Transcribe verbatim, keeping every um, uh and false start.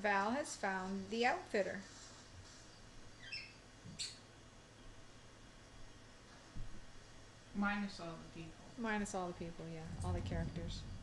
Val has found the outfitter. Minus all the people. Minus all the people, yeah. All the characters.